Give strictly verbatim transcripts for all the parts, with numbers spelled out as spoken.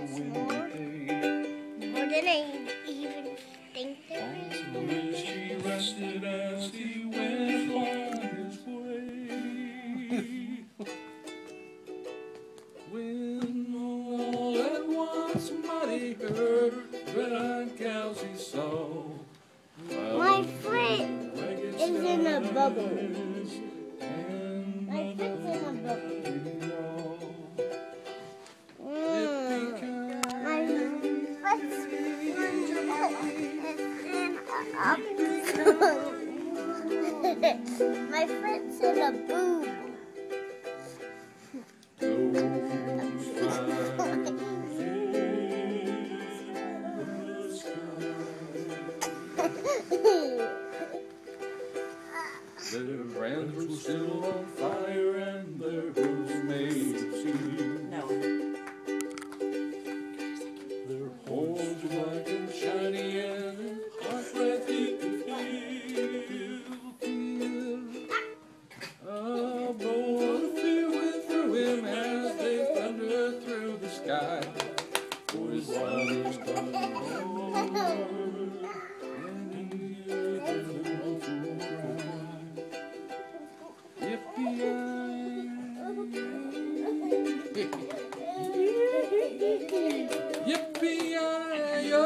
more, more than I even think there is. She rested as he went on his way. When all at once Muddy heard red cows he saw. My foot is in a bubble. My foot's in a bubble. My foot's in a boob. Their brands were still on fire and their hooves made of steel. No. Their horns were black and shiny and their hearts breath he could feel. A bolt of fear went through him as they thundered through the sky. For his father's coming home. And he heard the little fool cry. Yippee-yi-yo.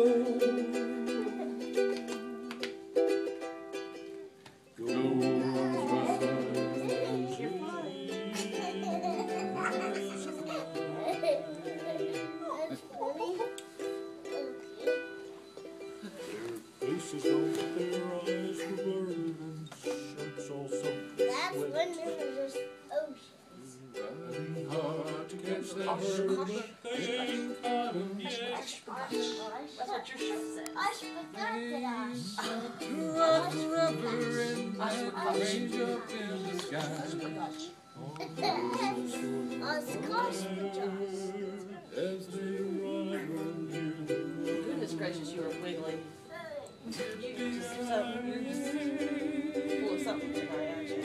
Their faces over their eyes were blurred and shirts also. That's when there's oceans. Riding hard to catch that bird, but they ain't caught him yet. That's what your shirt said. I forgot that I. To run forever in that range up in the sky. Us As they run and near the road. Goodness gracious, you are wiggling. You're just, so, you're just full of something tonight, aren't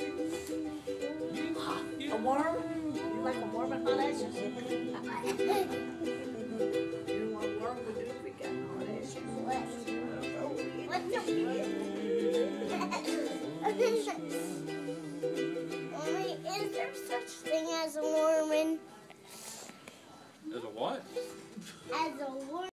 you? A worm? You like a worm at hot ashes? You want a worm? We do we got hot ashes. What Mommy, is there such thing as a Mormon? As a what? As a Mormon.